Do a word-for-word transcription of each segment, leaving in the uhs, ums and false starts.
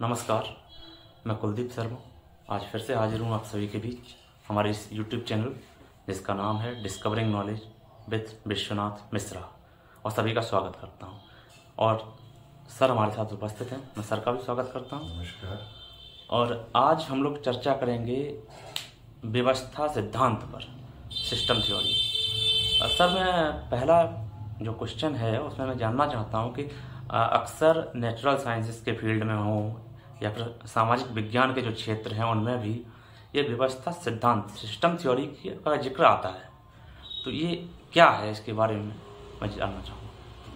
नमस्कार, मैं कुलदीप शर्मा आज फिर से हाजिर हूँ आप सभी के बीच हमारे इस यूट्यूब चैनल जिसका नाम है discovering knowledge with Vishwanath Mishra, और सभी का स्वागत करता हूँ। और सर हमारे साथ उपस्थित हैं, मैं सर का भी स्वागत करता हूँ। नमस्कार। और आज हम लोग चर्चा करेंगे व्यवस्था सिद्धांत पर, सिस्टम थ्योरी। सर मैं पहला जो क्वेश्चन है उसमें मैं जानना चाहता हूँ कि अक्सर नेचुरल साइंसेस के फील्ड में हो या फिर सामाजिक विज्ञान के जो क्षेत्र हैं उनमें भी ये व्यवस्था सिद्धांत सिस्टम थ्योरी का जिक्र आता है, तो ये क्या है, इसके बारे में मैं जानना चाहूँगा।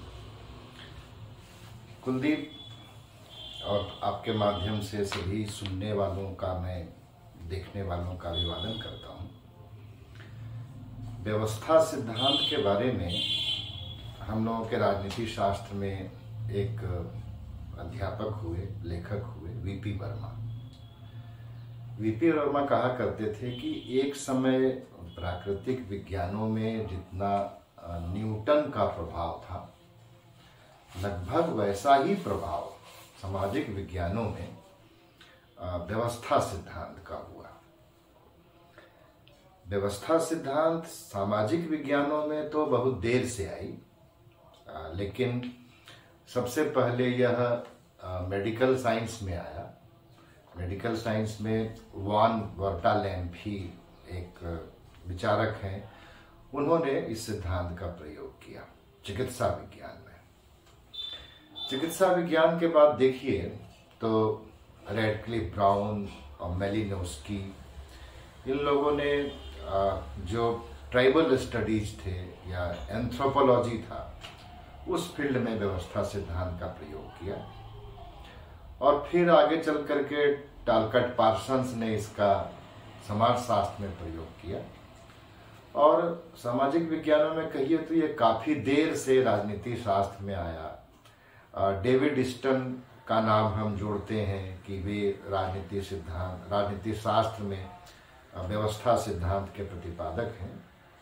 कुलदीप, और आपके माध्यम से सभी सुनने वालों का, मैं देखने वालों का अभिवादन करता हूँ। व्यवस्था सिद्धांत के बारे में हम लोगों के राजनीति शास्त्र में एक अध्यापक हुए, लेखक हुए, वीपी वर्मा। वीपी वर्मा कहा करते थे कि एक समय प्राकृतिक विज्ञानों में जितना न्यूटन का प्रभाव था, लगभग वैसा ही प्रभाव सामाजिक विज्ञानों में व्यवस्था सिद्धांत का हुआ। व्यवस्था सिद्धांत सामाजिक विज्ञानों में तो बहुत देर से आई, लेकिन सबसे पहले यह मेडिकल साइंस में आया। मेडिकल साइंस में वॉन वर्टालैम्फी एक विचारक हैं, उन्होंने इस सिद्धांत का प्रयोग किया चिकित्सा विज्ञान में। चिकित्सा विज्ञान के बाद देखिए तो रेडक्लिफ ब्राउन और मेलिनोस्की, इन लोगों ने जो ट्राइबल स्टडीज थे या एंथ्रोपोलॉजी था, उस फील्ड में व्यवस्था सिद्धांत का प्रयोग किया। और फिर आगे चल करके टालकट पार्सन्स ने इसका समाजशास्त्र में प्रयोग किया। और सामाजिक विज्ञानों में कहिए तो ये काफ़ी देर से राजनीति शास्त्र में आया। डेविड स्टन का नाम हम जोड़ते हैं कि वे राजनीति सिद्धांत राजनीति शास्त्र में व्यवस्था सिद्धांत के प्रतिपादक हैं।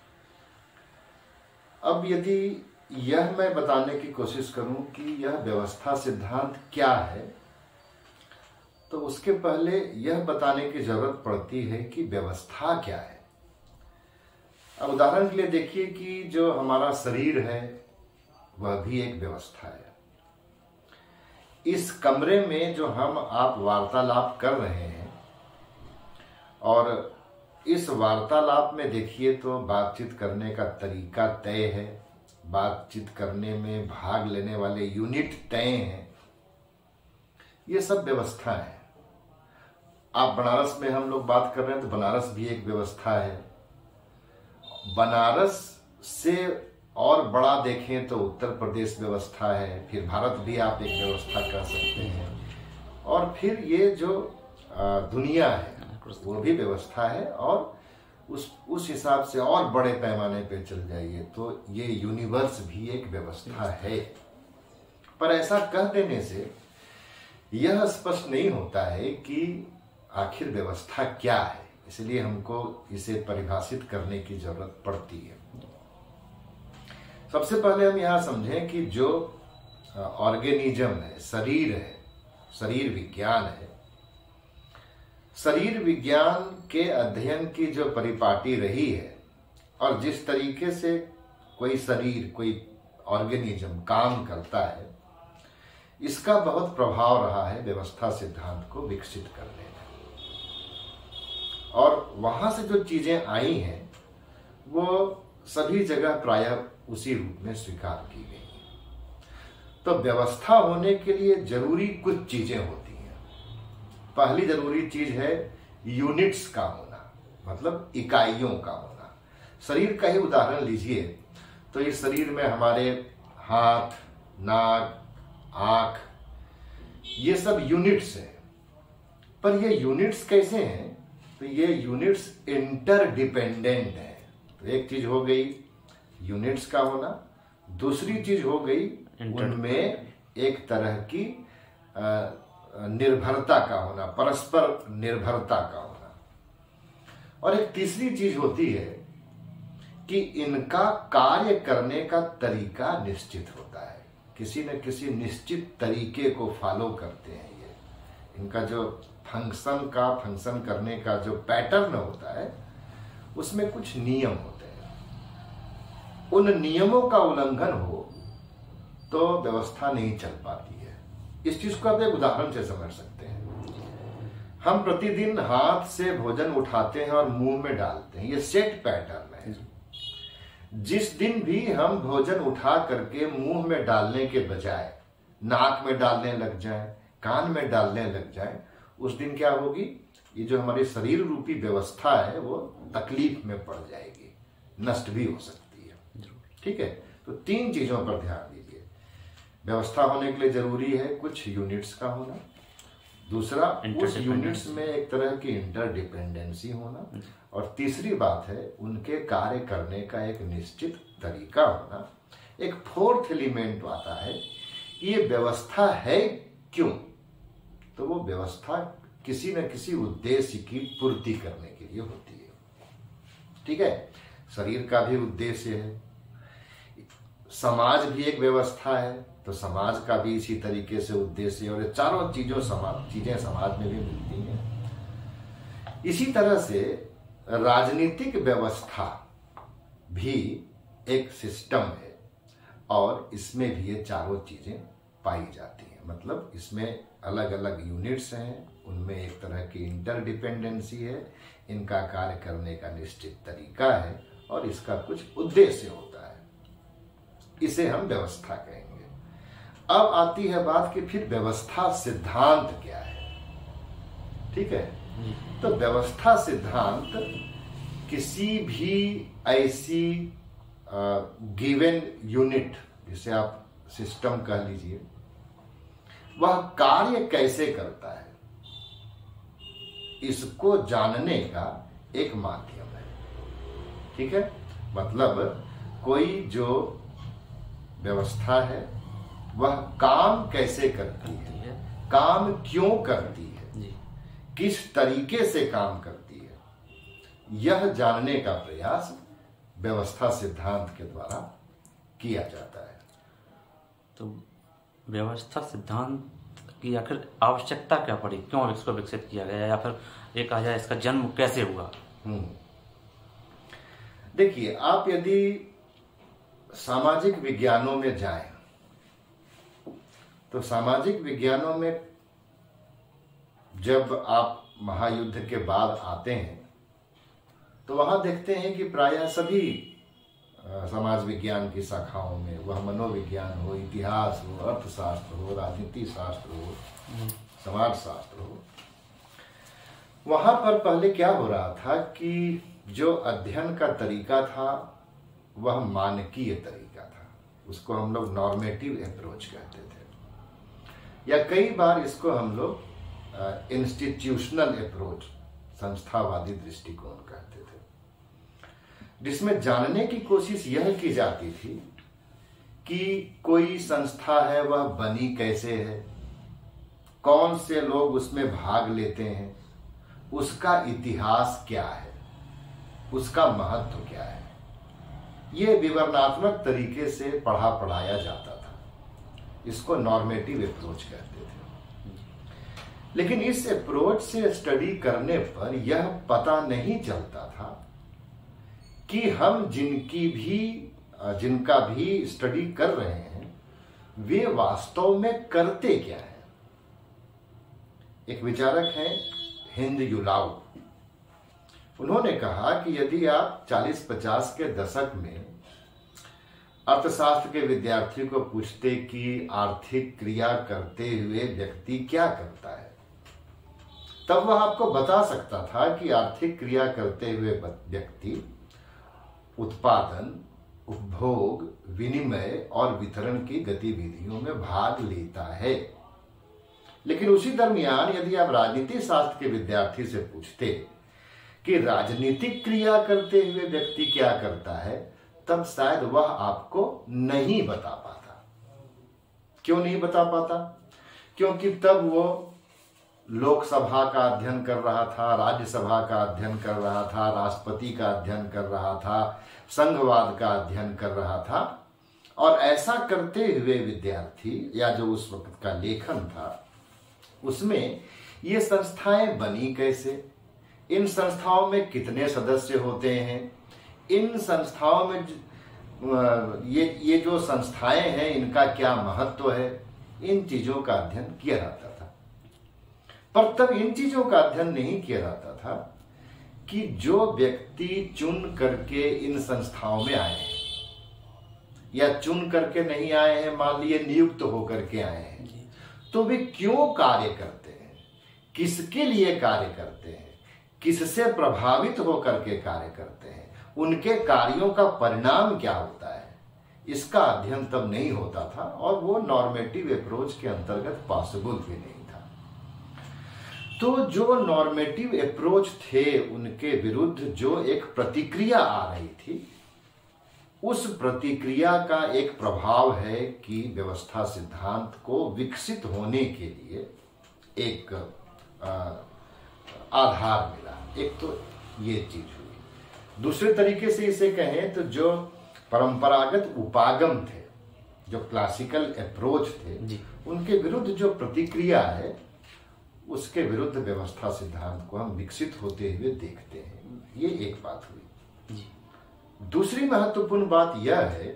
अब यदि यह मैं बताने की कोशिश करूं कि यह व्यवस्था सिद्धांत क्या है, तो उसके पहले यह बताने की जरूरत पड़ती है कि व्यवस्था क्या है। अब उदाहरण के लिए देखिए कि जो हमारा शरीर है वह भी एक व्यवस्था है। इस कमरे में जो हम आप वार्तालाप कर रहे हैं, और इस वार्तालाप में देखिए तो बातचीत करने का तरीका तय है, बातचीत करने में भाग लेने वाले यूनिट तय हैं, ये सब व्यवस्था है। आप बनारस में हम लोग बात कर रहे हैं तो बनारस भी एक व्यवस्था है। बनारस से और बड़ा देखें तो उत्तर प्रदेश व्यवस्था है, फिर भारत भी आप एक व्यवस्था कह सकते हैं, और फिर ये जो दुनिया है वो भी व्यवस्था है। और उस उस हिसाब से और बड़े पैमाने पे चल जाइए तो ये यूनिवर्स भी एक व्यवस्था है। पर ऐसा कह देने से यह स्पष्ट नहीं होता है कि आखिर व्यवस्था क्या है, इसलिए हमको इसे परिभाषित करने की जरूरत पड़ती है। सबसे पहले हम यह समझें कि जो ऑर्गेनिज्म है, शरीर है, शरीर विज्ञान है, शरीर विज्ञान के अध्ययन की जो परिपाटी रही है और जिस तरीके से कोई शरीर, कोई ऑर्गेनिज्म काम करता है, इसका बहुत प्रभाव रहा है व्यवस्था सिद्धांत को विकसित करने में। और वहां से जो चीजें आई हैं वो सभी जगह प्रायः उसी रूप में स्वीकार की गई हैं। तो व्यवस्था होने के लिए जरूरी कुछ चीजें होती हैं। पहली जरूरी चीज है यूनिट्स का होना, मतलब इकाइयों का होना। शरीर का ही उदाहरण लीजिए तो इस शरीर में हमारे हाथ, नाक, आंख, ये सब यूनिट्स हैं। पर ये यूनिट्स कैसे हैं? तो ये यूनिट्स इंटरडिपेंडेंट हैं। तो एक चीज हो गई यूनिट्स का होना, दूसरी चीज हो गई उनमें एक तरह की आ, निर्भरता का होना, परस्पर निर्भरता का होना। और एक तीसरी चीज होती है कि इनका कार्य करने का तरीका निश्चित होता है, किसी न किसी निश्चित तरीके को फॉलो करते हैं ये। इनका जो फंक्शन का फंक्शन करने का जो पैटर्न होता है उसमें कुछ नियम होते हैं। उन नियमों का उल्लंघन हो तो व्यवस्था नहीं चल पाती है। इस चीज को आप एक उदाहरण से समझ सकते हैं। हम प्रतिदिन हाथ से भोजन उठाते हैं और मुंह में डालते हैं, ये सेट पैटर्न है। जिस दिन भी हम भोजन उठा करके मुंह में डालने के बजाय नाक में डालने लग जाएं, कान में डालने लग जाएं, उस दिन क्या होगी, ये जो हमारी शरीर रूपी व्यवस्था है वो तकलीफ में पड़ जाएगी, नष्ट भी हो सकती है। ठीक है, तो तीन चीजों पर ध्यान दीजिए। व्यवस्था होने के लिए जरूरी है कुछ यूनिट्स का होना, दूसरा उस यूनिट्स में एक तरह की इंटरडिपेंडेंसी होना, और तीसरी बात है उनके कार्य करने का एक निश्चित तरीका होना। एक फोर्थ एलिमेंट आता है कि ये व्यवस्था है क्यों, तो वो व्यवस्था किसी न किसी उद्देश्य की पूर्ति करने के लिए होती है। ठीक है, शरीर का भी उद्देश्य है, समाज भी एक व्यवस्था है तो समाज का भी इसी तरीके से उद्देश्य है, और ये चारों चीजों समाज चीजें समाज में भी मिलती हैं। इसी तरह से राजनीतिक व्यवस्था भी एक सिस्टम है और इसमें भी ये चारों चीजें पाई जाती हैं। मतलब इसमें अलग अलग यूनिट्स हैं, उनमें एक तरह की इंटरडिपेंडेंसी है, इनका कार्य करने का निश्चित तरीका है और इसका कुछ उद्देश्य होता है, इसे हम व्यवस्था कहेंगे। अब आती है बात कि फिर व्यवस्था सिद्धांत क्या है। ठीक है, तो व्यवस्था सिद्धांत किसी भी ऐसी गिवन यूनिट, जिसे आप सिस्टम कह लीजिए, वह कार्य कैसे करता है इसको जानने का एक माध्यम है। ठीक है, मतलब कोई जो व्यवस्था है वह काम कैसे करती है, काम क्यों करती है, किस तरीके से काम करती है, यह जानने का प्रयास व्यवस्था सिद्धांत के द्वारा किया जाता है। तो व्यवस्था सिद्धांत की आखिर आवश्यकता क्या पड़ी, क्यों इसको विकसित किया गया, या फिर ये कहा जाए इसका जन्म कैसे हुआ? हम्म देखिए, आप यदि सामाजिक विज्ञानों में जाएं तो सामाजिक विज्ञानों में जब आप महायुद्ध के बाद आते हैं तो वहां देखते हैं कि प्रायः सभी समाज विज्ञान की शाखाओं में, वह मनोविज्ञान हो, इतिहास हो, अर्थशास्त्र हो, राजनीति शास्त्र हो, समाज शास्त्र हो, वहां पर पहले क्या हो रहा था कि जो अध्ययन का तरीका था वह मानकीय तरीका था। उसको हम लोग नॉर्मेटिव अप्रोच कहते थे, या कई बार इसको हम लोग इंस्टीट्यूशनल अप्रोच, संस्थावादी दृष्टिकोण कहते थे, जिसमें जानने की कोशिश यह की जाती थी कि कोई संस्था है वह बनी कैसे है, कौन से लोग उसमें भाग लेते हैं, उसका इतिहास क्या है, उसका महत्व क्या है। ये विवरणात्मक तरीके से पढ़ा पढ़ाया जाता था, इसको नॉर्मेटिव अप्रोच कहते थे। लेकिन इस अप्रोच से स्टडी करने पर यह पता नहीं चलता था कि हम जिनकी भी जिनका भी स्टडी कर रहे हैं वे वास्तव में करते क्या हैं। एक विचारक हैं हिंद युलाउ, उन्होंने कहा कि यदि आप चालीस पचास के दशक में अर्थशास्त्र के विद्यार्थी को पूछते कि आर्थिक क्रिया करते हुए व्यक्ति क्या करता है, तब वह आपको बता सकता था कि आर्थिक क्रिया करते हुए व्यक्ति उत्पादन, उपभोग, विनिमय और वितरण की गतिविधियों में भाग लेता है। लेकिन उसी दरमियान यदि आप राजनीति शास्त्र के विद्यार्थी से पूछते कि राजनीतिक क्रिया करते हुए व्यक्ति क्या करता है, तब शायद वह आपको नहीं बता पाता। क्यों नहीं बता पाता? क्योंकि तब वो लोकसभा का अध्ययन कर रहा था, राज्यसभा का अध्ययन कर रहा था, राष्ट्रपति का अध्ययन कर रहा था, संघवाद का अध्ययन कर रहा था। और ऐसा करते हुए विद्यार्थी या जो उस वक्त का लेखन था उसमें ये संस्थाएं बनी कैसे, इन संस्थाओं में कितने सदस्य होते हैं, इन संस्थाओं में ये ये जो संस्थाएं हैं इनका क्या महत्व है, इन चीजों का अध्ययन किया जाता था। पर तब इन चीजों का अध्ययन नहीं किया जाता था कि जो व्यक्ति चुन करके इन संस्थाओं में आए हैं या चुन करके नहीं आए हैं, मान लिए नियुक्त होकर के आए हैं, तो वे क्यों कार्य करते हैं, किसके लिए कार्य करते हैं, किससे प्रभावित होकर के कार्य करते हैं, उनके कार्यों का परिणाम क्या होता है, इसका अध्ययन तब नहीं होता था और वो नॉर्मेटिव अप्रोच के अंतर्गत पॉसिबल भी नहीं था। तो जो नॉर्मेटिव अप्रोच थे उनके विरुद्ध जो एक प्रतिक्रिया आ रही थी, उस प्रतिक्रिया का एक प्रभाव है कि व्यवस्था सिद्धांत को विकसित होने के लिए एक आ, आधार मिला। एक तो ये चीज हुई। दूसरे तरीके से इसे कहें तो जो परंपरागत उपागम थे, जो क्लासिकल अप्रोच थे, उनके विरुद्ध जो प्रतिक्रिया है, उसके विरुद्ध व्यवस्था सिद्धांत को हम विकसित होते हुए देखते हैं। ये एक बात हुई। दूसरी महत्वपूर्ण बात यह है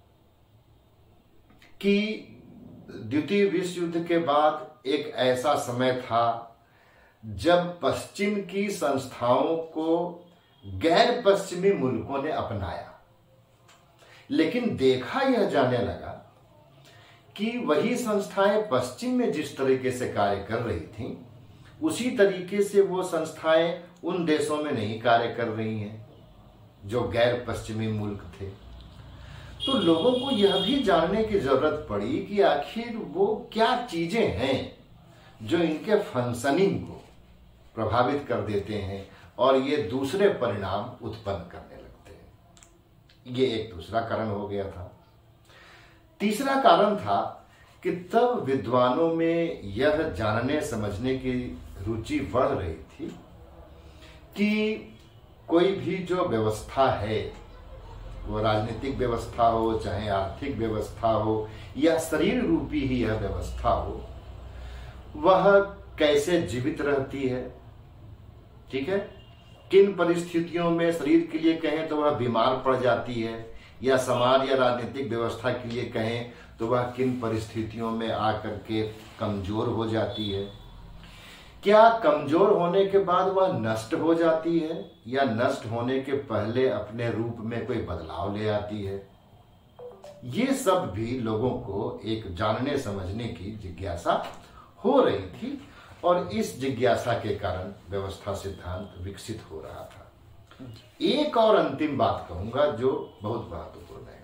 कि द्वितीय विश्व युद्ध के बाद एक ऐसा समय था जब पश्चिम की संस्थाओं को गैर पश्चिमी मुल्कों ने अपनाया, लेकिन देखा यह जाने लगा कि वही संस्थाएं पश्चिम में जिस तरीके से कार्य कर रही थीं, उसी तरीके से वो संस्थाएं उन देशों में नहीं कार्य कर रही हैं जो गैर पश्चिमी मुल्क थे। तो लोगों को यह भी जानने की जरूरत पड़ी कि आखिर वो क्या चीजें हैं जो इनके फंक्शनिंग को प्रभावित कर देते हैं और ये दूसरे परिणाम उत्पन्न करने लगते हैं। ये एक दूसरा कारण हो गया था। तीसरा कारण था कि तब विद्वानों में यह जानने समझने की रुचि बढ़ रही थी कि कोई भी जो व्यवस्था है, वो राजनीतिक व्यवस्था हो, चाहे आर्थिक व्यवस्था हो या शरीर रूपी ही यह व्यवस्था हो, वह कैसे जीवित रहती है, ठीक है, किन परिस्थितियों में शरीर के लिए कहें तो वह बीमार पड़ जाती है, या समाज या राजनीतिक व्यवस्था के लिए कहें तो वह किन परिस्थितियों में आकर के कमजोर हो जाती है, क्या कमजोर होने के बाद वह नष्ट हो जाती है या नष्ट होने के पहले अपने रूप में कोई बदलाव ले आती है। ये सब भी लोगों को एक जानने समझने की जिज्ञासा हो रही थी और इस जिज्ञासा के कारण व्यवस्था सिद्धांत विकसित हो रहा था। एक और अंतिम बात कहूंगा जो बहुत महत्वपूर्ण है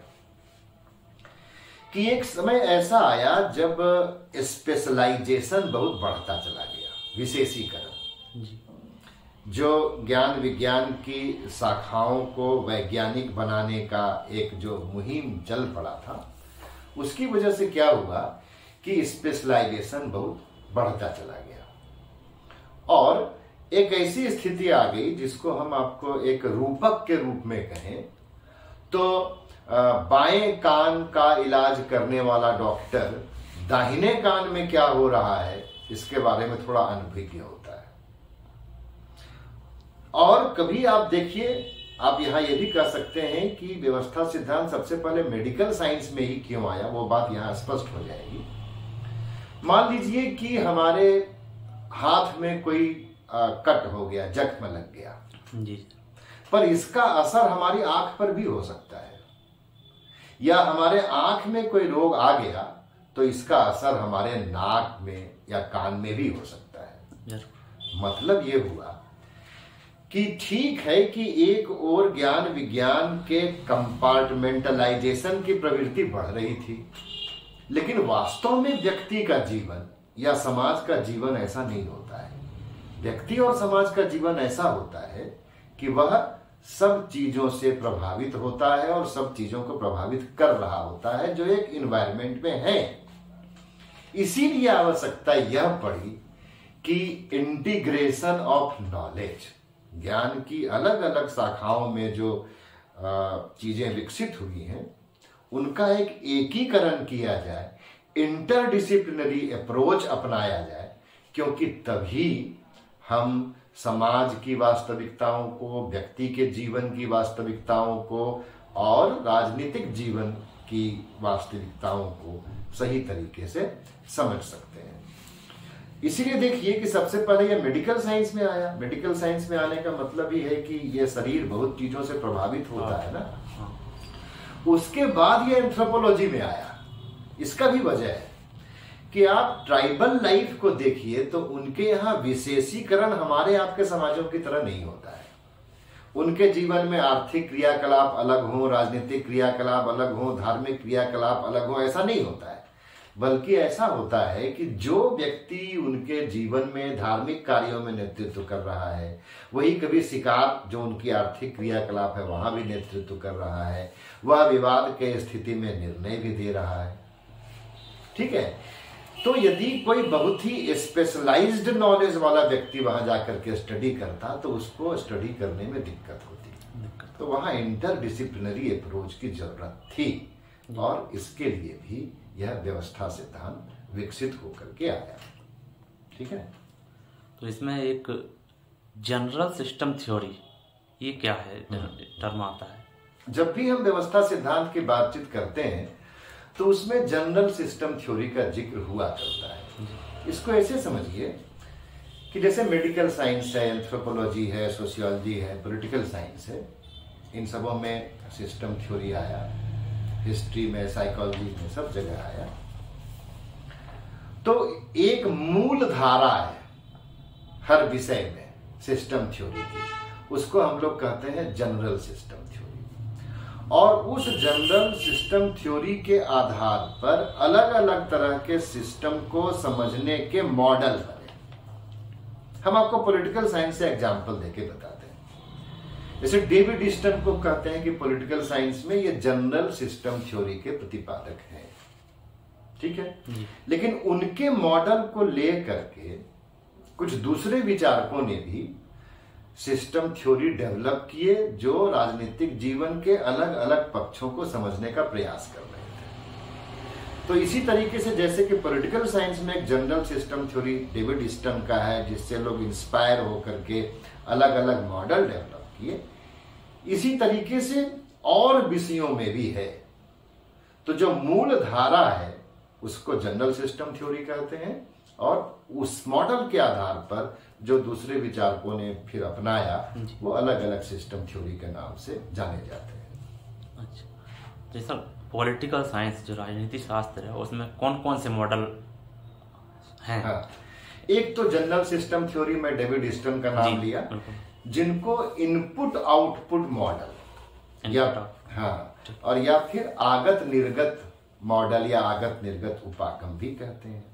कि एक समय ऐसा आया जब स्पेशलाइजेशन बहुत बढ़ता चला गया, विशेषीकरण, जो ज्ञान विज्ञान की शाखाओं को वैज्ञानिक बनाने का एक जो मुहिम चल पड़ा था, उसकी वजह से क्या हुआ कि स्पेशलाइजेशन बहुत बढ़ता चला गया और एक ऐसी स्थिति आ गई जिसको हम आपको एक रूपक के रूप में कहें तो बाएं कान का इलाज करने वाला डॉक्टर दाहिने कान में क्या हो रहा है इसके बारे में थोड़ा अनभिज्ञ होता है। और कभी आप देखिए, आप यहां यह भी कह सकते हैं कि व्यवस्था सिद्धांत सबसे पहले मेडिकल साइंस में ही क्यों आया, वो बात यहां स्पष्ट हो जाएगी। मान लीजिए कि हमारे हाथ में कोई आ, कट हो गया, जख्म लग गया जी, पर इसका असर हमारी आंख पर भी हो सकता है, या हमारे आंख में कोई रोग आ गया तो इसका असर हमारे नाक में या कान में भी हो सकता है। मतलब ये हुआ कि ठीक है कि एक और ज्ञान विज्ञान के कंपार्टमेंटलाइजेशन की प्रवृत्ति बढ़ रही थी, लेकिन वास्तव में व्यक्ति का जीवन या समाज का जीवन ऐसा नहीं होता है। व्यक्ति और समाज का जीवन ऐसा होता है कि वह सब चीजों से प्रभावित होता है और सब चीजों को प्रभावित कर रहा होता है जो एक इन्वायरमेंट में है। इसीलिए आवश्यकता यह पड़ी कि इंटीग्रेशन ऑफ नॉलेज, ज्ञान की अलग अलग शाखाओं में जो चीजें विकसित हुई हैं उनका एक एकीकरण किया जाए, इंटरडिसिप्लिनरी अप्रोच अपनाया जाए क्योंकि तभी हम समाज की वास्तविकताओं को, व्यक्ति के जीवन की वास्तविकताओं को और राजनीतिक जीवन की वास्तविकताओं को सही तरीके से समझ सकते हैं। इसीलिए देखिए कि सबसे पहले ये मेडिकल साइंस में आया। मेडिकल साइंस में आने का मतलब ही है कि ये शरीर बहुत चीजों से प्रभावित होता है ना। उसके बाद ये एंथ्रोपोलॉजी में आया। इसका भी वजह है कि आप ट्राइबल लाइफ को देखिए तो उनके यहाँ विशेषीकरण हमारे आपके समाजों की तरह नहीं होता है। उनके जीवन में आर्थिक क्रियाकलाप अलग हो, राजनीतिक क्रियाकलाप अलग हो, धार्मिक क्रियाकलाप अलग हो, ऐसा नहीं होता है। बल्कि ऐसा होता है कि जो व्यक्ति उनके जीवन में धार्मिक कार्यों में नेतृत्व कर रहा है, वही कभी शिकार जो उनकी आर्थिक क्रियाकलाप है वहां भी नेतृत्व कर रहा है, वह विवाद के स्थिति में निर्णय भी दे रहा है। ठीक है, तो यदि कोई बहुत ही स्पेशलाइज्ड नॉलेज वाला व्यक्ति वहां जाकर के स्टडी करता तो उसको स्टडी करने में दिक्कत होती। तो वहां इंटरडिसिप्लिनरी अप्रोच की जरूरत थी और इसके लिए भी यह व्यवस्था सिद्धांत विकसित होकर के आया। ठीक है, तो इसमें एक जनरल सिस्टम थ्योरी, ये क्या है टर्म आता है? जब भी हम व्यवस्था सिद्धांत की बातचीत करते हैं तो उसमें जनरल सिस्टम थ्योरी का जिक्र हुआ करता है। इसको ऐसे समझिए कि जैसे मेडिकल साइंस है, एंथ्रोपोलॉजी है, सोशियोलॉजी है, पॉलिटिकल साइंस है, इन सबों में सिस्टम थ्योरी आया, हिस्ट्री में, साइकोलॉजी में, सब जगह आया। तो एक मूल धारा है हर विषय में सिस्टम थ्योरी की, उसको हम लोग कहते हैं जनरल सिस्टम थ्योरी। और उस जनरल सिस्टम थ्योरी के आधार पर अलग अलग तरह के सिस्टम को समझने के मॉडल बने। हम आपको पॉलिटिकल साइंस से एग्जांपल देके बताते हैं। जैसे डेविड ईस्टन को कहते हैं कि पॉलिटिकल साइंस में ये जनरल सिस्टम थ्योरी के प्रतिपादक हैं। ठीक है, लेकिन उनके मॉडल को लेकर के कुछ दूसरे विचारकों ने भी सिस्टम थ्योरी डेवलप किए जो राजनीतिक जीवन के अलग अलग पक्षों को समझने का प्रयास कर रहे थे। तो इसी तरीके से जैसे कि पॉलिटिकल साइंस में एक general system theory David Easton का है जिससे लोग इंस्पायर होकर के अलग अलग मॉडल डेवलप किए, इसी तरीके से और विषयों में भी है। तो जो मूल धारा है उसको जनरल सिस्टम थ्योरी कहते हैं और उस मॉडल के आधार पर जो दूसरे विचारकों ने फिर अपनाया वो अलग अलग सिस्टम थ्योरी के नाम से जाने जाते हैं। अच्छा, जैसा पॉलिटिकल साइंस जो राजनीति शास्त्र है उसमें कौन कौन से मॉडल हैं? हाँ, एक तो जनरल सिस्टम थ्योरी में डेविड ईस्टन का नाम लिया, जिनको इनपुट आउटपुट मॉडल या हाँ और या फिर आगत निर्गत मॉडल या आगत निर्गत उपागम भी कहते हैं।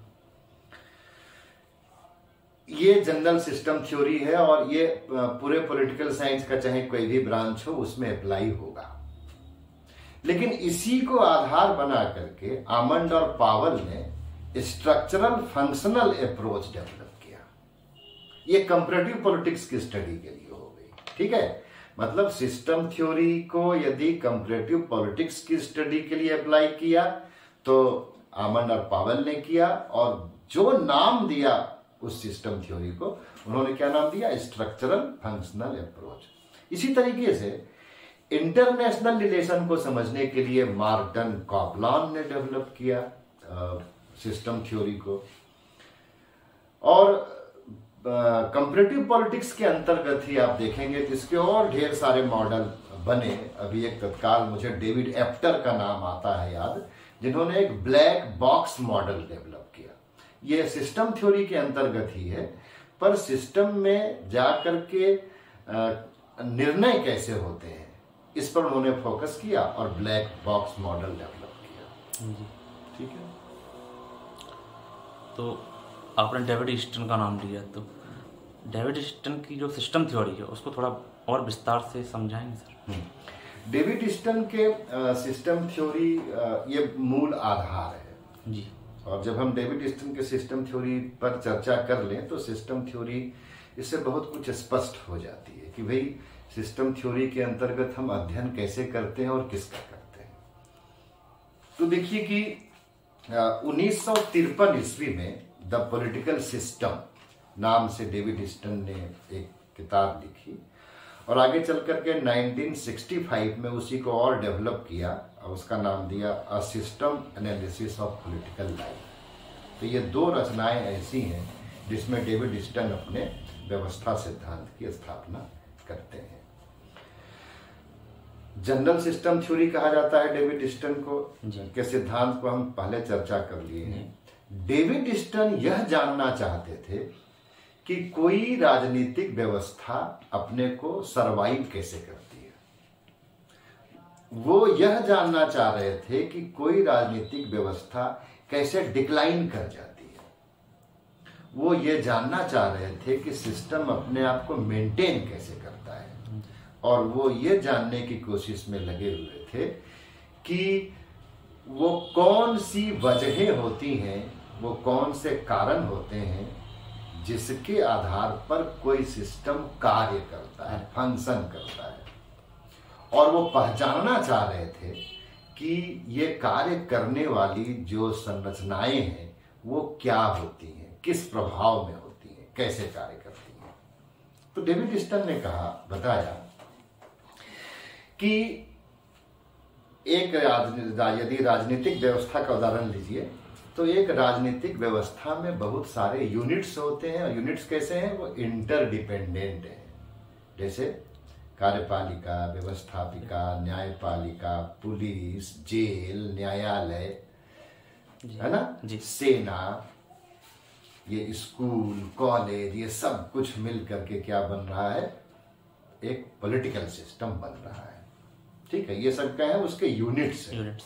ये जनरल सिस्टम थ्योरी है और ये पूरे पॉलिटिकल साइंस का चाहे कोई भी ब्रांच हो उसमें अप्लाई होगा। लेकिन इसी को आधार बना करके आमंड और पावल ने स्ट्रक्चरल फंक्शनल अप्रोच डेवलप किया। ये कंपैरेटिव पॉलिटिक्स की स्टडी के लिए हो गई। ठीक है, मतलब सिस्टम थ्योरी को यदि कंपैरेटिव पॉलिटिक्स की स्टडी के लिए अप्लाई किया तो आमंड और पावल ने किया, और जो नाम दिया उस सिस्टम थ्योरी को उन्होंने क्या नाम दिया? Structural functional approach. इसी तरीके से इंटरनेशनल रिलेशन को समझने के लिए मार्टन कॉपलान ने डेवलप किया सिस्टम थ्योरी को। और कंपैरेटिव पॉलिटिक्स के अंतर्गत ही आप देखेंगे तो इसके और ढेर सारे मॉडल बने। अभी एक तत्काल मुझे डेविड एप्टर का नाम आता है याद, जिन्होंने एक ब्लैक बॉक्स मॉडल डेवलप किया। ये सिस्टम थ्योरी के अंतर्गत ही है, पर सिस्टम में जाकर के निर्णय कैसे होते हैं इस पर उन्होंने फोकस किया और ब्लैक बॉक्स मॉडल डेवलप किया। ठीक है, तो आपने डेविड ईस्टन का नाम लिया, तो डेविड ईस्टन की जो सिस्टम थ्योरी है उसको थोड़ा और विस्तार से समझाएंगे सर? डेविड ईस्टन के सिस्टम थ्योरी ये मूल आधार है जी। और जब हम डेविड ईस्टन के सिस्टम थ्योरी पर चर्चा कर लें तो सिस्टम थ्योरी इससे बहुत कुछ स्पष्ट हो जाती है कि भाई सिस्टम थ्योरी के अंतर्गत हम अध्ययन कैसे करते हैं और किसका करते हैं। तो देखिए कि उन्नीस सौ तिरपन ईस्वी में द पॉलिटिकल सिस्टम नाम से डेविड स्टन ने एक किताब लिखी और आगे चल करके नाइनटीन सिक्सटी फाइव में उसी को और डेवलप किया और उसका नाम दिया a system analysis of political life. तो ये दो रचनाएं ऐसी हैं जिसमें डेविड स्टन अपने व्यवस्था सिद्धांत की स्थापना करते हैं। जनरल सिस्टम थ्योरी कहा जाता है डेविड स्टन को, के सिद्धांत को हम पहले चर्चा कर लिए हैं। डेविड स्टन यह जानना चाहते थे कि कोई राजनीतिक व्यवस्था अपने को सरवाइव कैसे करती है। वो यह जानना चाह रहे थे कि कोई राजनीतिक व्यवस्था कैसे डिक्लाइन कर जाती है। वो ये जानना चाह रहे थे कि सिस्टम अपने आप को मेंटेन कैसे करता है, और वो ये जानने की कोशिश में लगे हुए थे कि वो कौन सी वजहें होती हैं, वो कौन से कारण होते हैं जिसके आधार पर कोई सिस्टम कार्य करता है, फंक्शन करता है। और वो पहचानना चाह रहे थे कि ये कार्य करने वाली जो संरचनाएं हैं वो क्या होती हैं, किस प्रभाव में होती हैं, कैसे कार्य करती हैं। तो डेविड स्टन ने कहा, बताया कि एक यदि राजनीतिक व्यवस्था का उदाहरण लीजिए तो एक राजनीतिक व्यवस्था में बहुत सारे यूनिट्स होते हैं, और यूनिट्स कैसे हैं, वो इंटरडिपेंडेंट हैं। जैसे कार्यपालिका, व्यवस्थापिका, न्यायपालिका, पुलिस, जेल, न्यायालय, है ना, सेना, ये स्कूल, कॉलेज, ये सब कुछ मिल करके क्या बन रहा है, एक पॉलिटिकल सिस्टम बन रहा है। ठीक है, ये सब क्या है, उसके यूनिट्स हैं। यूनिट्स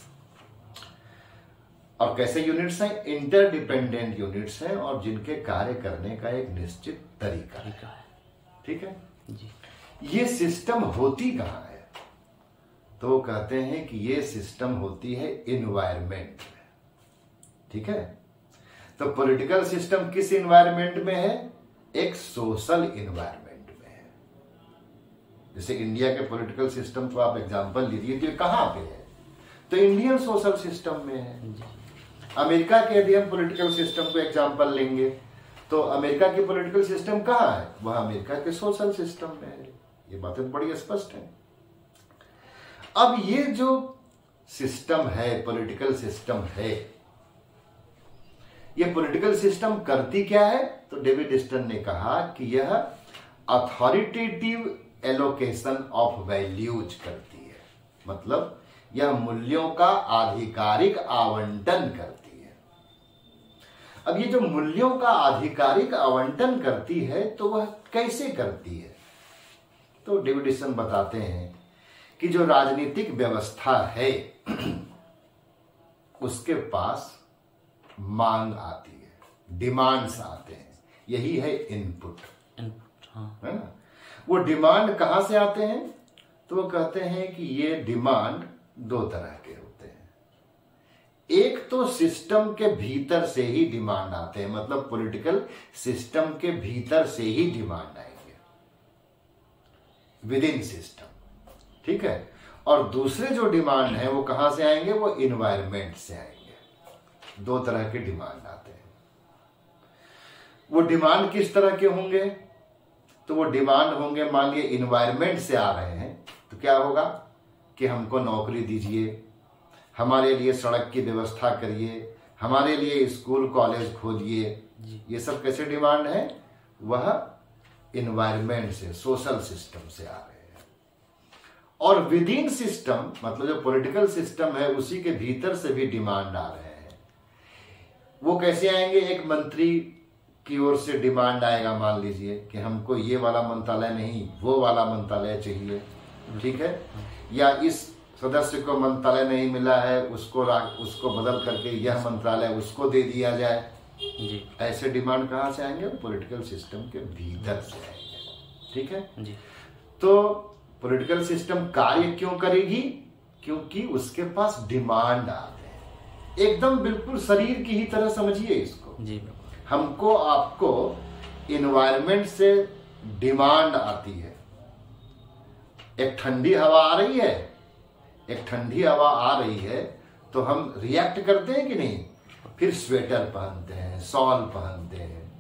और कैसे यूनिट्स हैं, इंटरडिपेंडेंट यूनिट्स हैं, और जिनके कार्य करने का एक निश्चित तरीका है। ठीक है जी। ये सिस्टम होती कहाँ है, तो वो कहते हैं कि ये सिस्टम होती है इन्वायरमेंट में। ठीक है, तो पॉलिटिकल सिस्टम किस इन्वायरमेंट में है, एक सोशल इन्वायरमेंट में है। जैसे इंडिया के पॉलिटिकल सिस्टम को आप एग्जांपल लीजिए, तो कहाँ पे है, तो इंडियन सोशल सिस्टम में है। अमेरिका के यदि हम पॉलिटिकल सिस्टम को एग्जांपल लेंगे तो अमेरिका की पॉलिटिकल सिस्टम कहाँ है, वह अमेरिका के सोशल सिस्टम में है। ये बातें बड़ी स्पष्ट है। अब ये जो सिस्टम है, पॉलिटिकल सिस्टम है, ये पॉलिटिकल सिस्टम करती क्या है, तो डेविड स्टन ने कहा कि यह अथॉरिटेटिव एलोकेशन ऑफ वैल्यूज करती है। मतलब यह मूल्यों का आधिकारिक आवंटन करती है। अब ये जो मूल्यों का आधिकारिक आवंटन करती है तो वह कैसे करती है, तो डेविड स्टन बताते हैं कि जो राजनीतिक व्यवस्था है उसके पास मांग आती है, डिमांड्स आते हैं, यही है इनपुट। इनपुट हाँ। है ना, वो डिमांड कहां से आते हैं, तो वो कहते हैं कि ये डिमांड दो तरह के होते हैं। एक तो सिस्टम के भीतर से ही डिमांड आते हैं, मतलब पॉलिटिकल सिस्टम के भीतर से ही डिमांड आएंगे, विद इन सिस्टम। ठीक है, और दूसरे जो डिमांड है वो कहां से आएंगे, वो इन्वायरमेंट से आएंगे। दो तरह के डिमांड आते हैं। वो डिमांड किस तरह के होंगे, तो वो डिमांड होंगे, मान लीजिए इन्वायरमेंट से आ रहे हैं तो क्या होगा कि हमको नौकरी दीजिए, हमारे लिए सड़क की व्यवस्था करिए, हमारे लिए स्कूल कॉलेज खोलिए। ये सब कैसे डिमांड है, वह इन्वायरमेंट से, सोशल सिस्टम से आ रहे हैं। और विद इन सिस्टम, मतलब जो पॉलिटिकल सिस्टम है उसी के भीतर से भी डिमांड आ रहे हैं। वो कैसे आएंगे, एक मंत्री की ओर से डिमांड आएगा, मान लीजिए कि हमको ये वाला मंत्रालय नहीं वो वाला मंत्रालय चाहिए। ठीक है, या इस सदस्य को मंत्रालय नहीं मिला है, उसको उसको बदल करके यह मंत्रालय उसको दे दिया जाए। जी। ऐसे डिमांड कहाँ से आएंगे, पॉलिटिकल सिस्टम के भीतर से आएंगे। ठीक है जी। तो पॉलिटिकल सिस्टम कार्य क्यों करेगी, क्योंकि उसके पास डिमांड आते हैं। एकदम बिल्कुल शरीर की ही तरह समझिए इसको जी। हमको आपको इन्वायरमेंट से डिमांड आती है। एक ठंडी हवा आ रही है, एक ठंडी हवा आ रही है तो हम रिएक्ट करते हैं कि नहीं, फिर स्वेटर पहनते हैं, शॉल पहनते हैं,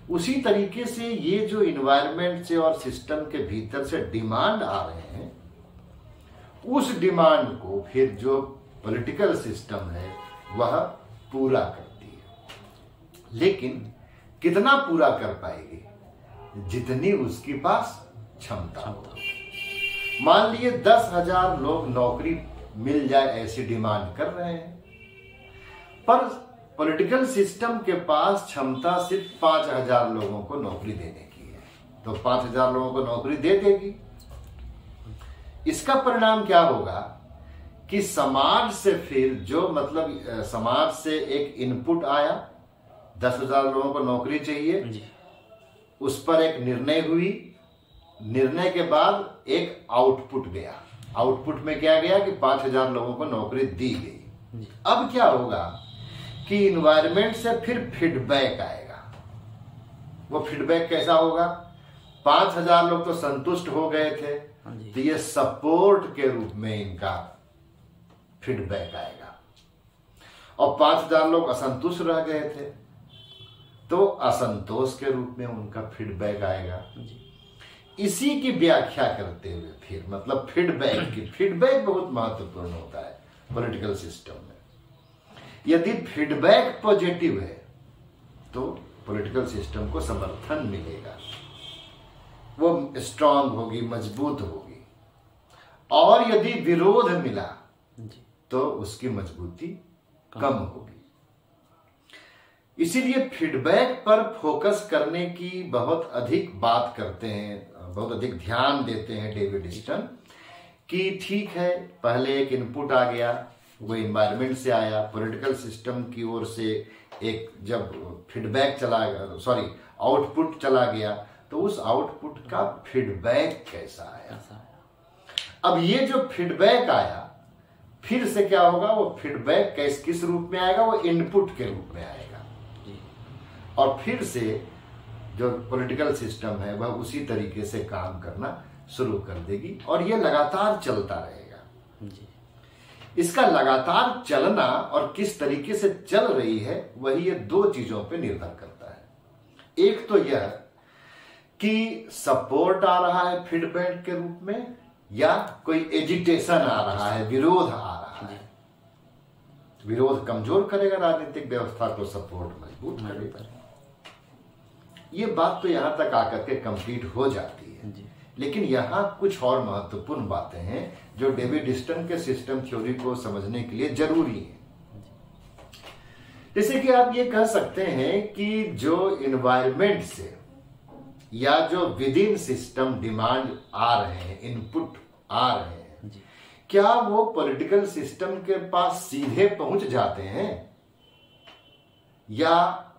उसी तरीके से ये जो इन्वायरमेंट से और सिस्टम के भीतर से डिमांड आ रहे हैं, उस डिमांड को फिर जो पॉलिटिकल सिस्टम है वह पूरा करती है। लेकिन कितना पूरा कर पाएगी? जितनी उसके पास क्षमता हो। मान लिए दस हजार लोग नौकरी मिल जाए ऐसी डिमांड कर रहे हैं, पर पॉलिटिकल सिस्टम के पास क्षमता सिर्फ पांच हजार लोगों को नौकरी देने की है, तो पांच हजार लोगों को नौकरी दे देगी। इसका परिणाम क्या होगा कि समाज से फिर जो मतलब समाज से एक इनपुट आया, दस हजार लोगों को नौकरी चाहिए जी। उस पर एक निर्णय हुई, निर्णय के बाद एक आउटपुट गया। आउटपुट में क्या गया कि पांच हजार लोगों को नौकरी दी गई। अब क्या होगा कि इन्वायरमेंट से फिर फीडबैक आएगा। वो फीडबैक कैसा होगा? पांच हजार लोग तो संतुष्ट हो गए थे, तो ये सपोर्ट के रूप में इनका फीडबैक आएगा। और पांच हजार लोग असंतुष्ट रह गए थे, तो असंतोष के रूप में उनका फीडबैक आएगा। इसी की व्याख्या करते हुए फिर मतलब फीडबैक की, फीडबैक बहुत महत्वपूर्ण होता है पॉलिटिकल सिस्टम में। यदि फीडबैक पॉजिटिव है तो पॉलिटिकल सिस्टम को समर्थन मिलेगा, वो स्ट्रांग होगी, मजबूत होगी। और यदि विरोध मिला तो उसकी मजबूती कम होगी। इसीलिए फीडबैक पर फोकस करने की बहुत अधिक बात करते हैं, बहुत अधिक ध्यान देते हैं डेविड हिस्टन कि ठीक है, पहले एक इनपुट आ गया, वो एनवायरनमेंट से आया, पॉलिटिकल सिस्टम की ओर से एक जब फीडबैक चला गया, सॉरी आउटपुट चला गया, तो उस आउटपुट का फीडबैक कैसा आया। अब ये जो फीडबैक आया, फिर से क्या होगा, वो फीडबैक कैस किस रूप में आएगा? वो इनपुट के रूप में आएगा। और फिर से जो पॉलिटिकल सिस्टम है वह उसी तरीके से काम करना शुरू कर देगी और ये लगातार चलता रहेगा जी। इसका लगातार चलना और किस तरीके से चल रही है वही ये दो चीजों पे निर्भर करता है। एक तो यह कि सपोर्ट आ रहा है फीडबैक के रूप में या कोई एजिटेशन आ रहा है, विरोध आ रहा है। विरोध कमजोर करेगा राजनीतिक व्यवस्था को, सपोर्ट मजबूत करेगा। ये बात तो यहां तक आकर के कंप्लीट हो जाती है, लेकिन यहां कुछ और महत्वपूर्ण बातें हैं जो डेविड हिस्टन के सिस्टम थ्योरी को समझने के लिए जरूरी है। जैसे कि आप ये कह सकते हैं कि जो इन्वायरमेंट से या जो विद इन सिस्टम डिमांड आ रहे हैं, इनपुट आ रहे हैं, क्या वो पॉलिटिकल सिस्टम के पास सीधे पहुंच जाते हैं या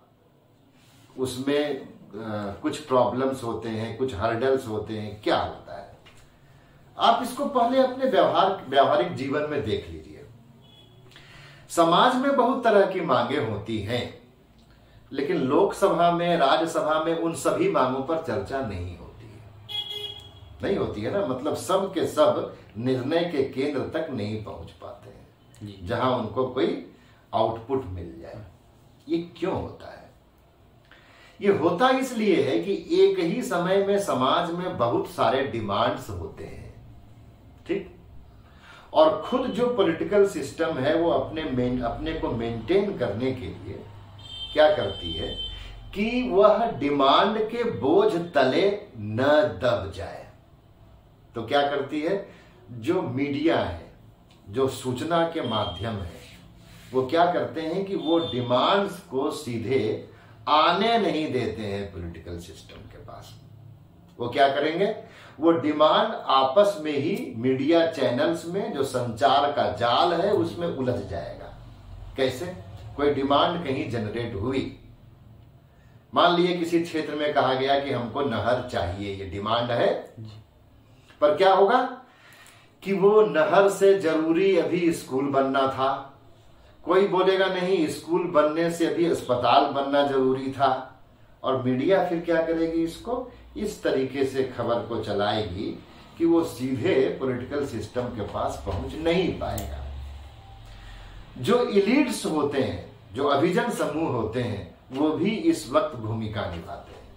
उसमें आ, कुछ प्रॉब्लम्स होते हैं, कुछ हर्डल्स होते हैं, क्या होता है? आप इसको पहले अपने व्यवहार व्यावहारिक जीवन में देख लीजिए। समाज में बहुत तरह की मांगे होती हैं, लेकिन लोकसभा में, राज्यसभा में उन सभी मांगों पर चर्चा नहीं होती है। नहीं होती है ना, मतलब सब के सब निर्णय के केंद्र तक नहीं पहुंच पाते हैं जहां उनको कोई आउटपुट मिल जाए। ये क्यों होता है? ये होता इसलिए है कि एक ही समय में समाज में बहुत सारे डिमांड्स होते हैं, ठीक? और खुद जो पॉलिटिकल सिस्टम है वो अपने मेन, अपने को मेंटेन करने के लिए क्या करती है कि वह डिमांड के बोझ तले न दब जाए। तो क्या करती है? जो मीडिया है, जो सूचना के माध्यम है, वो क्या करते हैं कि वो डिमांड्स को सीधे आने नहीं देते हैं पॉलिटिकल सिस्टम के पास। वो क्या करेंगे? वो डिमांड आपस में ही मीडिया चैनल्स में जो संचार का जाल है उसमें उलझ जाएगा। कैसे? कोई डिमांड कहीं जनरेट हुई, मान लिए किसी क्षेत्र में कहा गया कि हमको नहर चाहिए, ये डिमांड है, पर क्या होगा कि वो नहर से जरूरी अभी स्कूल बनना था। कोई बोलेगा नहीं, स्कूल बनने से अभी अस्पताल बनना जरूरी था। और मीडिया फिर क्या करेगी? इसको इस तरीके से खबर को चलाएगी कि वो सीधे पॉलिटिकल सिस्टम के पास पहुंच नहीं पाएगा। जो इलीट्स होते हैं, जो अभिजन समूह होते हैं, वो भी इस वक्त भूमिका निभाते हैं।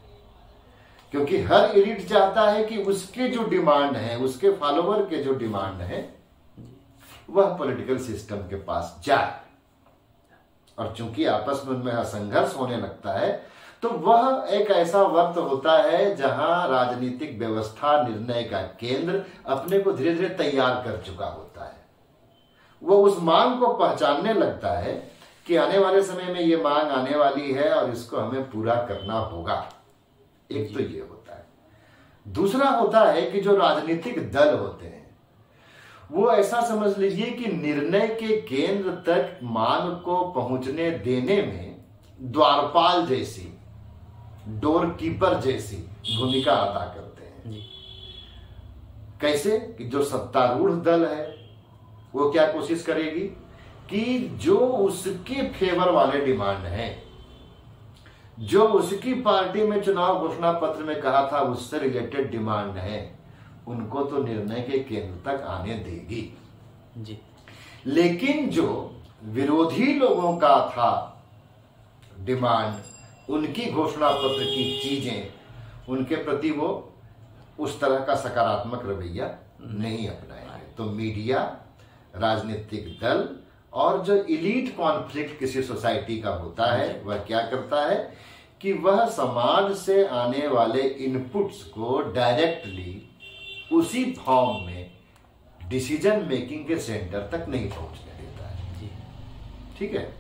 क्योंकि हर एलिट चाहता है कि उसके जो डिमांड है, उसके फॉलोवर के जो डिमांड है, वह पॉलिटिकल सिस्टम के पास जाए। और चूंकि आपस में उनमें संघर्ष होने लगता है, तो वह एक ऐसा वक्त होता है जहां राजनीतिक व्यवस्था निर्णय का केंद्र अपने को धीरे धीरे तैयार कर चुका होता है। वह उस मांग को पहचानने लगता है कि आने वाले समय में ये मांग आने वाली है और इसको हमें पूरा करना होगा। एक तो ये होता है। दूसरा होता है कि जो राजनीतिक दल होते हैं, वो ऐसा समझ लीजिए कि निर्णय के केंद्र तक मांग को पहुंचने देने में द्वारपाल जैसी, डोर कीपर जैसी भूमिका अदा करते हैं। कैसे कि जो सत्तारूढ़ दल है वो क्या कोशिश करेगी कि जो उसके फेवर वाले डिमांड हैं, जो उसकी पार्टी में चुनाव घोषणा पत्र में कहा था उससे रिलेटेड डिमांड है, उनको तो निर्णय के केंद्र तक आने देगी जी। लेकिन जो विरोधी लोगों का था डिमांड, उनकी घोषणा पत्र की चीजें, उनके प्रति वो उस तरह का सकारात्मक रवैया नहीं अपनाएंगे। तो मीडिया, राजनीतिक दल और जो इलीट कॉन्फ्लिक्ट किसी सोसाइटी का होता है, वह क्या करता है कि वह समाज से आने वाले इनपुट्स को डायरेक्टली उसी फॉर्म में डिसीजन मेकिंग के सेंटर तक नहीं पहुंचने देता है। ठीक है।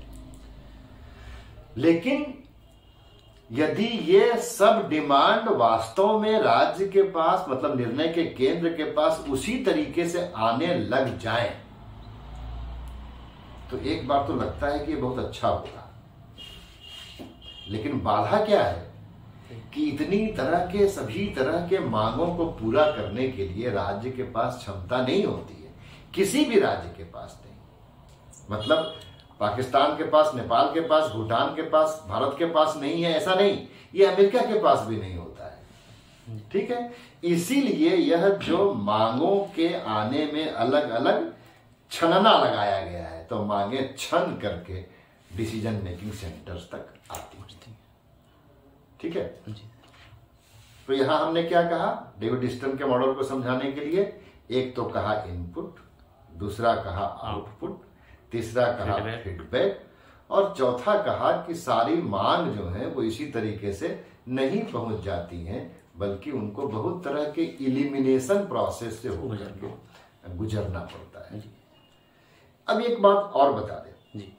लेकिन यदि ये सब डिमांड वास्तव में राज्य के पास, मतलब निर्णय के केंद्र के पास उसी तरीके से आने लग जाए, तो एक बार तो लगता है कि ये बहुत अच्छा होगा। लेकिन बाधा क्या है कि इतनी तरह के सभी तरह के मांगों को पूरा करने के लिए राज्य के पास क्षमता नहीं होती है, किसी भी राज्य के पास नहीं। मतलब पाकिस्तान के पास, नेपाल के पास, भूटान के पास, भारत के पास नहीं है ऐसा नहीं, ये अमेरिका के पास भी नहीं होता है। ठीक है। इसीलिए यह जो मांगों के आने में अलग अलग छनना लगाया गया है, तो मांगे छन करके डिसीजन मेकिंग सेंटर्स तक आती हैं। ठीक है। तो यहां हमने क्या कहा, डेविड स्टर्न के मॉडल को समझाने के लिए, एक तो कहा इनपुट, दूसरा कहा आउटपुट, तीसरा कहा फीडबैक, और चौथा कहा कि सारी मांग जो है वो इसी तरीके से नहीं पहुंच जाती हैं, बल्कि उनको बहुत तरह के इलिमिनेशन प्रोसेस से होकर के गुजरना पड़ता है। अब एक बात और बता दें जी।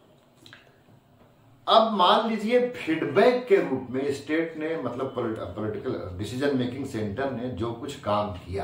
अब मान लीजिए फीडबैक के रूप में स्टेट ने, मतलब पॉलिटिकल डिसीजन मेकिंग सेंटर ने जो कुछ काम किया,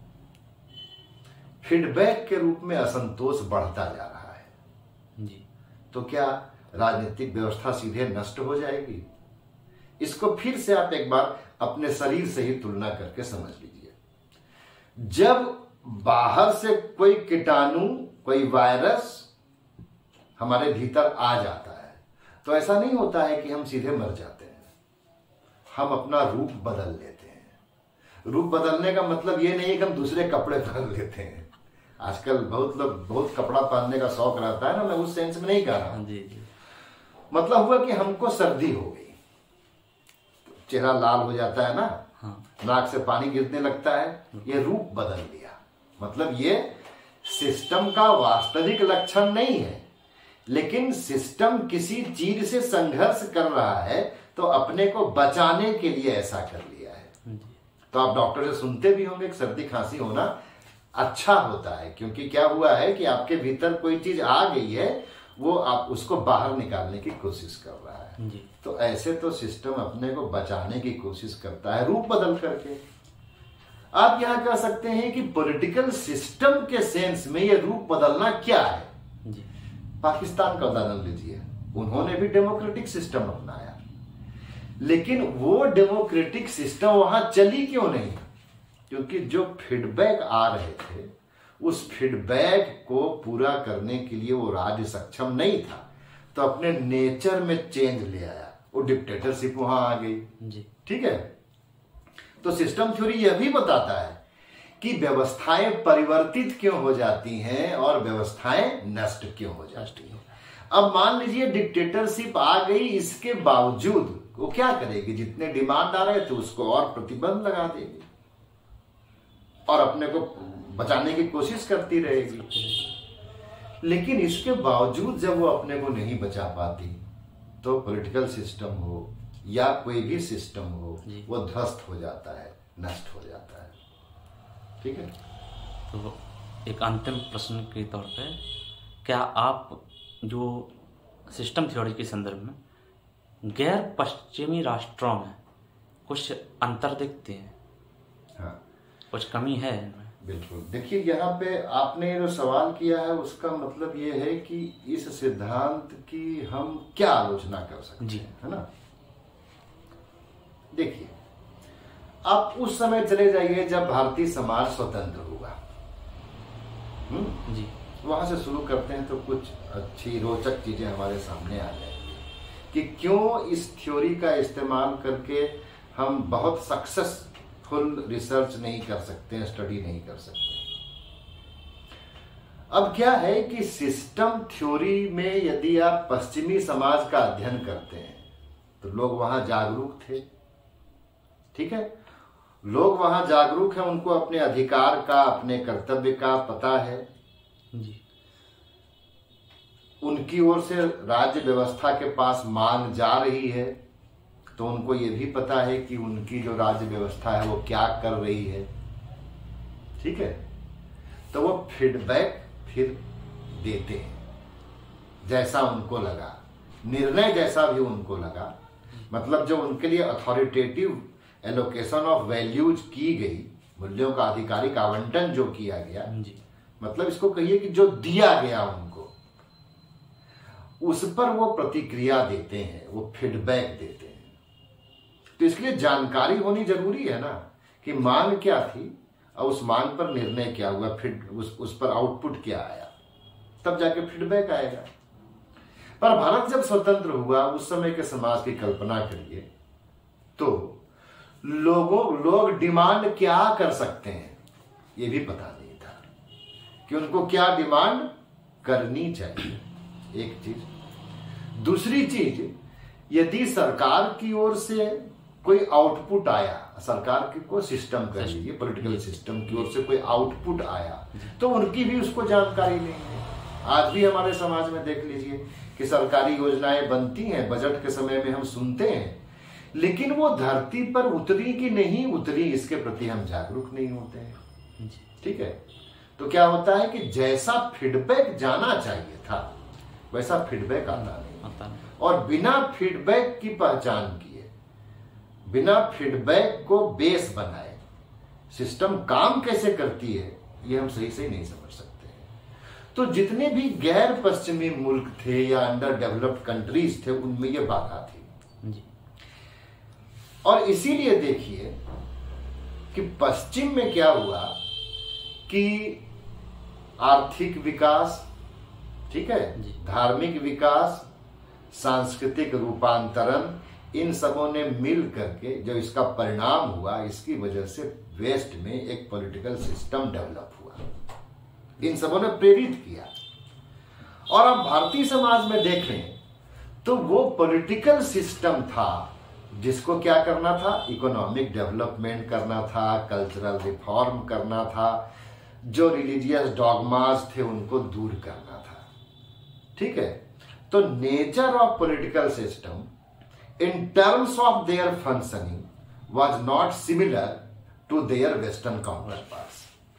फीडबैक के रूप में असंतोष बढ़ता जा रहा है जी। तो क्या राजनीतिक व्यवस्था सीधे नष्ट हो जाएगी? इसको फिर से आप एक बार अपने शरीर से ही तुलना करके समझ लीजिए। जब बाहर से कोई कीटाणु, कोई वायरस हमारे भीतर आ जाता है, तो ऐसा नहीं होता है कि हम सीधे मर जाते हैं, हम अपना रूप बदल लेते हैं। रूप बदलने का मतलब ये नहीं कि हम दूसरे कपड़े पहन लेते हैं। आजकल बहुत लोग बहुत कपड़ा पहनने का शौक रहता है ना, मैं उस सेंस में नहीं कह रहा हूं। जी जी। मतलब हुआ कि हमको सर्दी हो गई, चेहरा लाल हो जाता है ना, हाँ। नाक से पानी गिरने लगता है, ये रूप बदल लिया। मतलब ये सिस्टम का वास्तविक लक्षण नहीं है, लेकिन सिस्टम किसी चीज से संघर्ष कर रहा है तो अपने को बचाने के लिए ऐसा कर लिया है। तो आप डॉक्टर से सुनते भी होंगे कि सर्दी खांसी होना अच्छा होता है, क्योंकि क्या हुआ है कि आपके भीतर कोई चीज आ गई है, वो आप उसको बाहर निकालने की कोशिश कर रहा है जी। तो ऐसे तो सिस्टम अपने को बचाने की कोशिश करता है रूप बदल करके। आप यहां कह सकते हैं कि पॉलिटिकल सिस्टम के सेंस में ये रूप बदलना क्या है जी। पाकिस्तान का उदाहरण लीजिए, उन्होंने भी डेमोक्रेटिक सिस्टम अपनाया, लेकिन वो डेमोक्रेटिक सिस्टम वहां चली क्यों नहीं? क्योंकि जो फीडबैक आ रहे थे, उस फीडबैक को पूरा करने के लिए वो राज्य सक्षम नहीं था, तो अपने नेचर में चेंज ले आया, वो डिक्टेटरशिप वहां आ गई जी। ठीक है। तो सिस्टम थ्योरी यह भी बताता है कि व्यवस्थाएं परिवर्तित क्यों हो जाती हैं और व्यवस्थाएं नष्ट क्यों हो जाती हैं। अब मान लीजिए डिक्टेटरशिप आ गई, इसके बावजूद वो क्या करेगी, जितने डिमांड आ रहे थे उसको और प्रतिबंध लगा देगी और अपने को बचाने की कोशिश करती रहेगी। लेकिन इसके बावजूद जब वो अपने को नहीं बचा पाती तो पॉलिटिकल सिस्टम हो या कोई भी सिस्टम हो वो ध्वस्त हो जाता है, नष्ट हो जाता है। ठीक है। तो एक अंतिम प्रश्न के तौर पे, क्या आप जो सिस्टम थ्योरी के संदर्भ में गैर पश्चिमी राष्ट्रों में कुछ अंतर देखते हैं? हाँ, कुछ कमी है इनमें? बिल्कुल। देखिए, यहाँ पे आपने जो सवाल किया है उसका मतलब ये है कि इस सिद्धांत की हम क्या आलोचना कर सकते जी। हैं, है ना। देखिए, आप उस समय चले जाइए जब भारतीय समाज स्वतंत्र हुआ। हम्म जी। वहां से शुरू करते हैं तो कुछ अच्छी रोचक चीजें हमारे सामने आ जाएंगी कि क्यों इस थ्योरी का इस्तेमाल करके हम बहुत सक्सेसफुल रिसर्च नहीं कर सकते हैं, स्टडी नहीं कर सकते। अब क्या है कि सिस्टम थ्योरी में यदि आप पश्चिमी समाज का अध्ययन करते हैं तो लोग वहां जागरूक थे। ठीक है, लोग वहां जागरूक हैं, उनको अपने अधिकार का, अपने कर्तव्य का पता है जी। उनकी ओर से राज्य व्यवस्था के पास मांग जा रही है तो उनको ये भी पता है कि उनकी जो राज्य व्यवस्था है वो क्या कर रही है। ठीक है, तो वो फीडबैक फिर देते हैं जैसा उनको लगा, निर्णय जैसा भी उनको लगा। मतलब जो उनके लिए अथॉरिटेटिव एलोकेशन ऑफ वैल्यूज की गई, मूल्यों का आधिकारिक आवंटन जो किया गया, जी। मतलब इसको कहिए कि जो दिया गया उनको, उस पर वो प्रतिक्रिया देते हैं, वो फीडबैक देते हैं। तो इसलिए जानकारी होनी जरूरी है ना कि मांग क्या थी और उस मांग पर निर्णय क्या हुआ, फिर उस, उस पर आउटपुट क्या आया, तब जाके फीडबैक आएगा। पर भारत जब स्वतंत्र हुआ उस समय के समाज की कल्पना करिए तो लोगों लोग डिमांड क्या कर सकते हैं ये भी पता नहीं था कि उनको क्या डिमांड करनी चाहिए। एक चीज। दूसरी चीज, यदि सरकार की ओर से कोई आउटपुट आया, सरकार की कोई सिस्टम कर लीजिए, पॉलिटिकल सिस्टम की ओर से कोई आउटपुट आया तो उनकी भी उसको जानकारी नहीं है। आज भी हमारे समाज में देख लीजिए कि सरकारी योजनाएं बनती हैं, बजट के समय में हम सुनते हैं, लेकिन वो धरती पर उतरी कि नहीं उतरी इसके प्रति हम जागरूक नहीं होते हैं। ठीक है, तो क्या होता है कि जैसा फीडबैक जाना चाहिए था वैसा फीडबैक आता नहीं, और बिना फीडबैक की पहचान किए, बिना फीडबैक को बेस बनाए सिस्टम काम कैसे करती है ये हम सही से नहीं समझ सकते हैं। तो जितने भी गैर पश्चिमी मुल्क थे या अंडर डेवलप्ड कंट्रीज थे उनमें ये बाधा थी जी। और इसीलिए देखिए कि पश्चिम में क्या हुआ कि आर्थिक विकास, ठीक है, धार्मिक विकास, सांस्कृतिक रूपांतरण, इन सबों ने मिल करके जो इसका परिणाम हुआ, इसकी वजह से वेस्ट में एक पॉलिटिकल सिस्टम डेवलप हुआ। इन सबों ने प्रेरित किया। और अब भारतीय समाज में देखें तो वो पॉलिटिकल सिस्टम था जिसको क्या करना था, इकोनॉमिक डेवलपमेंट करना था, कल्चरल रिफॉर्म करना था, जो रिलीजियस डॉगमास थे उनको दूर करना था। ठीक है, तो nature of political system in terms of their functioning was not similar to their western counterparts.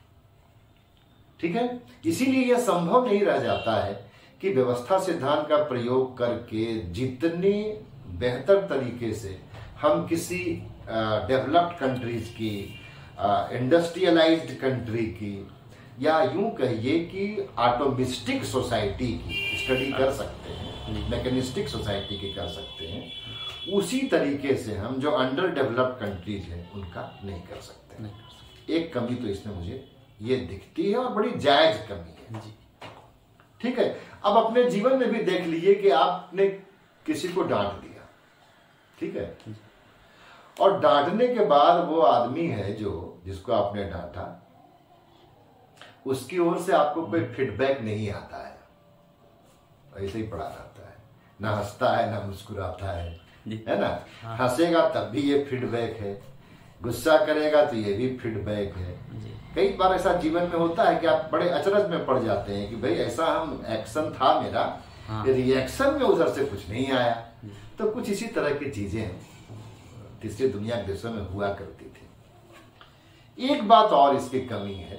ठीक है, इसीलिए यह संभव नहीं रह जाता है कि व्यवस्था सिद्धांत का प्रयोग करके जितनी बेहतर तरीके से हम किसी डेवलप्ड कंट्रीज की, इंडस्ट्रियलाइज्ड कंट्री की, या यूं कहिए कि आटोमिस्टिक सोसाइटी की स्टडी कर सकते हैं, मैकेनिस्टिक सोसाइटी की कर सकते हैं, उसी तरीके से हम जो अंडर डेवलप्ड कंट्रीज हैं उनका नहीं कर सकते। नहीं कर सकते। एक कमी तो इसमें मुझे ये दिखती है और बड़ी जायज कमी है जी। ठीक है, अब अपने जीवन में भी देख लीजिए कि आपने किसी को डांट दिया, ठीक है, और डांटने के बाद वो आदमी है जो जिसको आपने डांटा, उसकी ओर से आपको कोई फीडबैक नहीं आता है, ऐसे ही पड़ा रहता है, ना हंसता है ना मुस्कुराता है, है ना। हंसेगा तब भी ये फीडबैक है, गुस्सा करेगा तो ये भी फीडबैक है। कई बार ऐसा जीवन में होता है कि आप बड़े अचरज में पड़ जाते हैं कि भाई ऐसा हम एक्शन था मेरा, हाँ। रिएक्शन में उधर से कुछ नहीं आया। तो कुछ इसी तरह की चीजें तीसरी दुनिया के देशों में हुआ करती थी। एक बात और इसकी कमी है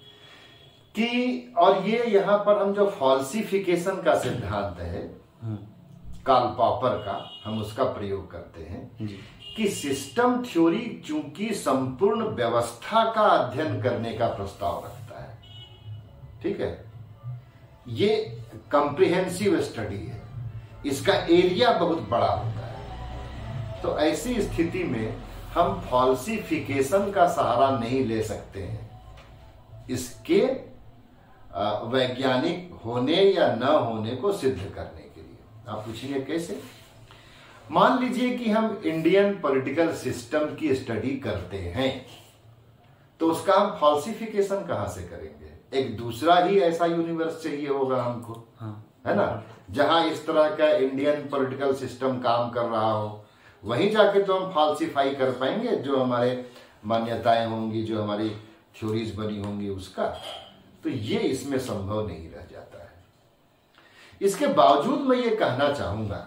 कि, और ये यहाँ पर हम जो फॉल्सिफिकेशन का सिद्धांत है कार्ल पॉपर का, हम उसका प्रयोग करते हैं कि सिस्टम थ्योरी चूंकि संपूर्ण व्यवस्था का अध्ययन करने का प्रस्ताव रखता है, ठीक है, ये कॉम्प्रिहेंसिव स्टडी है, इसका एरिया बहुत बड़ा होता है। तो ऐसी स्थिति में हम फॉल्सिफिकेशन का सहारा नहीं ले सकते हैं इसके वैज्ञानिक होने या न होने को सिद्ध करने के लिए। आप पूछेंगे कैसे? मान लीजिए कि हम इंडियन पॉलिटिकल सिस्टम की स्टडी करते हैं, तो उसका हम फॉल्सिफिकेशन कहां से करेंगे? एक दूसरा ही ऐसा यूनिवर्स चाहिए होगा हमको, हाँ। है ना, जहां इस तरह का इंडियन पॉलिटिकल सिस्टम काम कर रहा हो, वहीं जाके तो हम फॉल्सिफाई कर पाएंगे जो हमारे मान्यताएं होंगी, जो हमारी थ्योरीज बनी होंगी उसका। तो ये इसमें संभव नहीं रह जाता है। इसके बावजूद मैं ये कहना चाहूंगा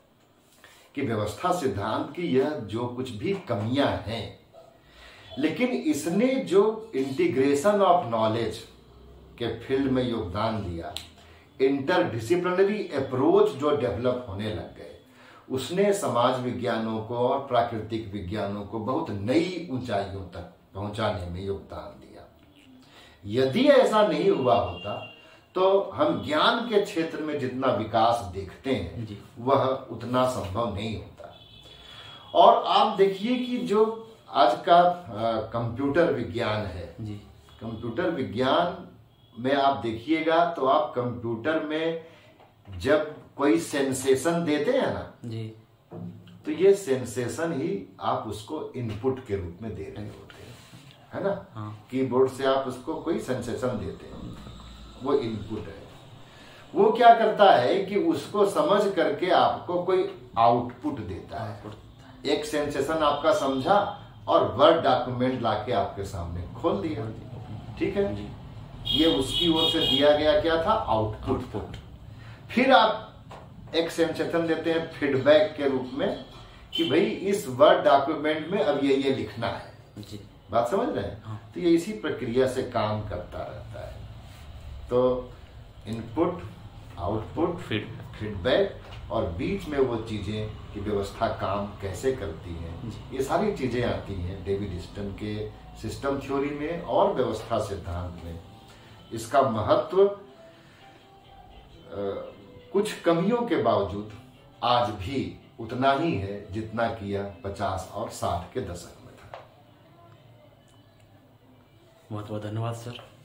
कि व्यवस्था सिद्धांत की यह जो कुछ भी कमियां हैं, लेकिन इसने जो इंटीग्रेशन ऑफ नॉलेज के फील्ड में योगदान दिया, इंटरडिसिप्लिनरी अप्रोच जो डेवलप होने लग गए, उसने समाज विज्ञानों को और प्राकृतिक विज्ञानों को बहुत नई ऊंचाइयों तक पहुंचाने में योगदान दिया। यदि ऐसा नहीं हुआ होता तो हम ज्ञान के क्षेत्र में जितना विकास देखते हैं वह उतना संभव नहीं होता। और आप देखिए कि जो आज का कंप्यूटर विज्ञान है, कंप्यूटर विज्ञान में आप देखिएगा तो आप कंप्यूटर में जब कोई सेंसेशन देते हैं ना जी, तो ये सेंसेशन ही आप उसको इनपुट के रूप में दे रहे होते हैं, है ना। हाँ। कीबोर्ड से आप उसको कोई सेंसेशन देते हैं, वो इनपुट है। वो क्या करता है कि उसको समझ करके आपको कोई आउटपुट देता है। एक सेंसेशन आपका समझा और वर्ड डॉक्यूमेंट लाके आपके सामने खोल दिया, ठीक है जी। ये उसकी ओर से दिया गया क्या था? आउटपुट। फिर आप एक सेंसेशन देते हैं फीडबैक के रूप में कि भाई इस वर्ड डॉक्यूमेंट में अब ये ये लिखना है जी। बात समझ रहे हैं? हाँ। तो ये इसी प्रक्रिया से काम करता रहता है। तो इनपुट, आउटपुट, फीडबैक और बीच में वो चीजें कि व्यवस्था काम कैसे करती है, ये सारी चीजें आती हैं डेविड स्टन के सिस्टम थ्योरी में और व्यवस्था सिद्धांत में। इसका महत्व आ, कुछ कमियों के बावजूद आज भी उतना ही है जितना कि यह पचास और साठ के दशक में था। बहुत बहुत धन्यवाद सर।